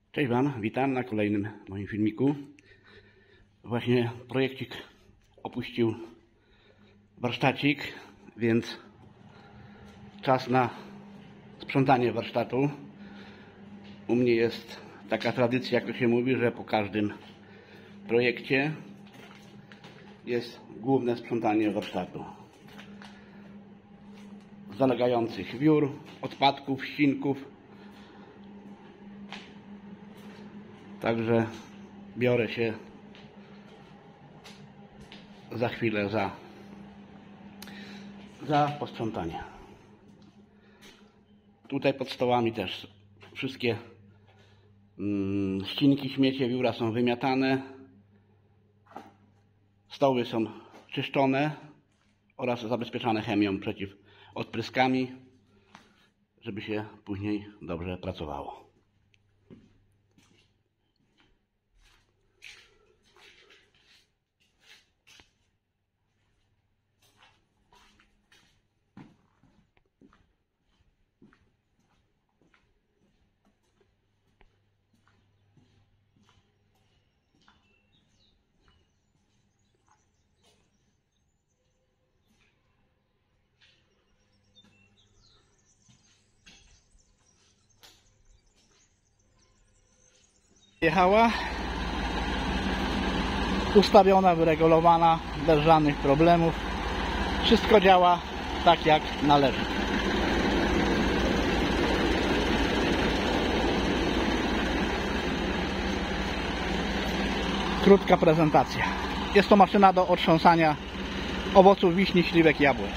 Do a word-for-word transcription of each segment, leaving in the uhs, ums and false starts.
Cześć Wam, witam na kolejnym moim filmiku. Właśnie projekcik opuścił warsztacik, więc czas na sprzątanie warsztatu. U mnie jest taka tradycja, jak to się mówi, że po każdym projekcie jest główne sprzątanie warsztatu. Zalegających wiór, odpadków, ścinków. Także biorę się za chwilę za, za posprzątanie. Tutaj pod stołami też wszystkie mm, ścinki, śmiecie, wióra są wymiatane. Stoły są czyszczone oraz zabezpieczane chemią przeciw odpryskami, żeby się później dobrze pracowało. Jechała ustawiona, wyregulowana, bez żadnych problemów. Wszystko działa tak jak należy. Krótka prezentacja. Jest to maszyna do otrząsania owoców wiśni, śliwek i jabłek.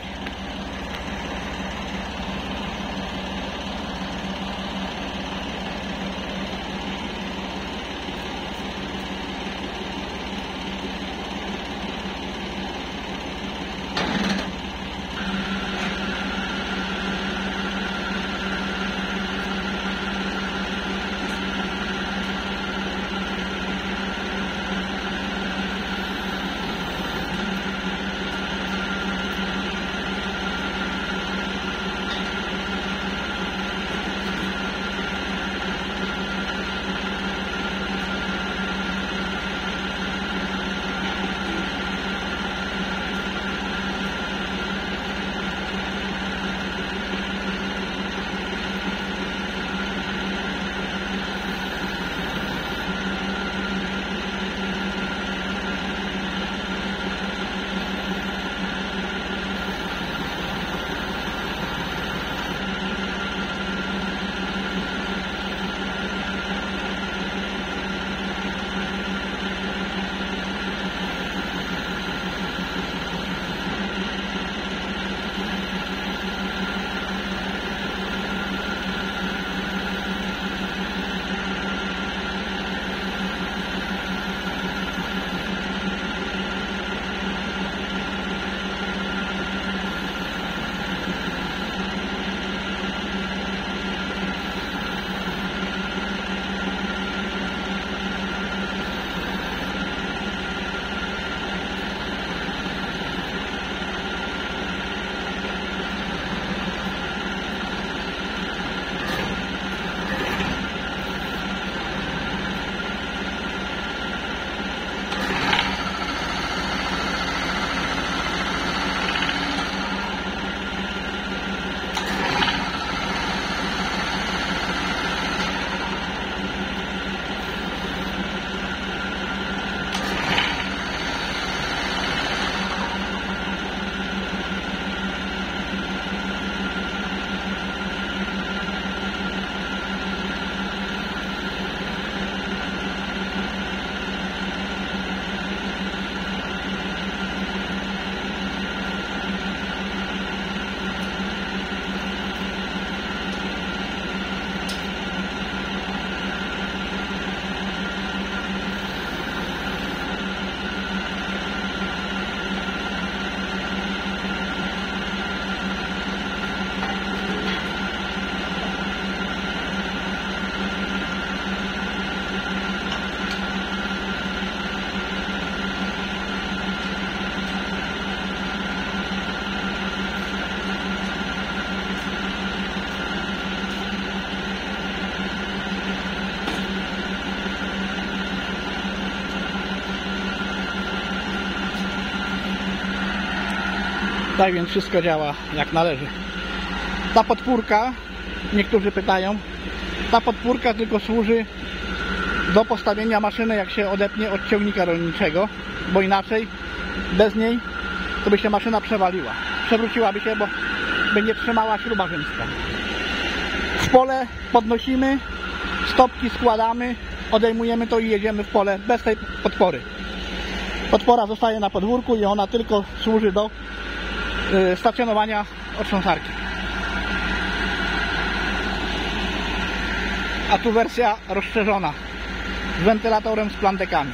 Tak więc wszystko działa jak należy. Ta podpórka, niektórzy pytają, ta podpórka tylko służy do postawienia maszyny, jak się odepnie od ciągnika rolniczego, bo inaczej bez niej to by się maszyna przewaliła. Przewróciłaby się, bo by nie trzymała śruba rzymska. W pole podnosimy, stopki składamy, odejmujemy to i jedziemy w pole bez tej podpory. Podpora zostaje na podwórku i ona tylko służy do y, stacjonowania otrząsarki. A tu wersja rozszerzona z wentylatorem, z plandekami.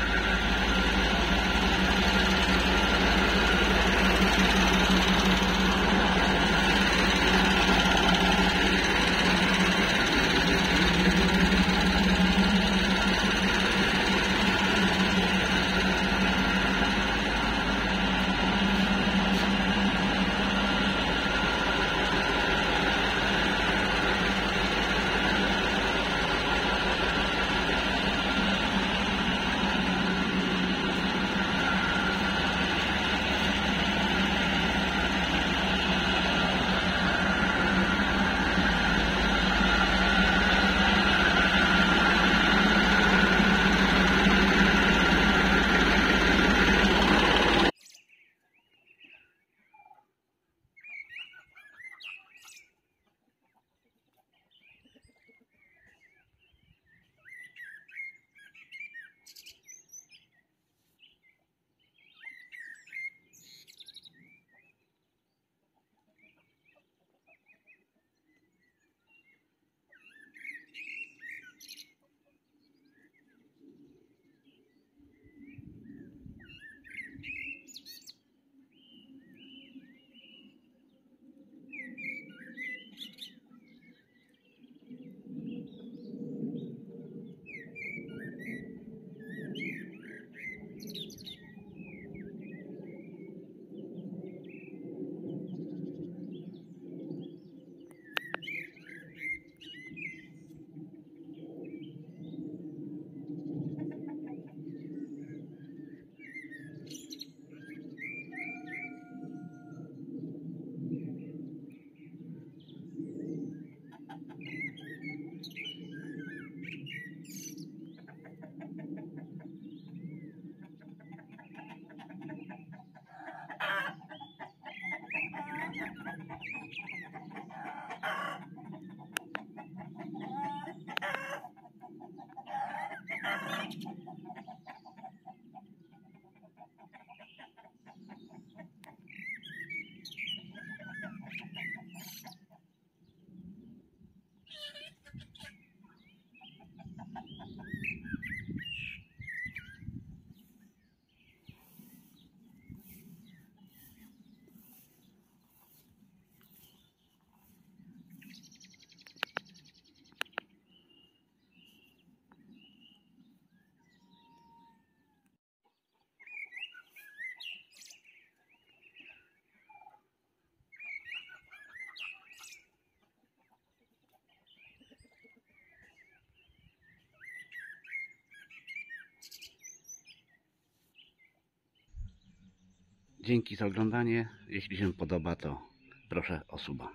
Dzięki za oglądanie. Jeśli się podoba, to proszę o suba.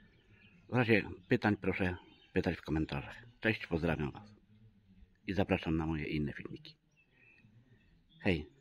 W razie pytań proszę pytać w komentarzach. Cześć, pozdrawiam Was i zapraszam na moje inne filmiki. Hej!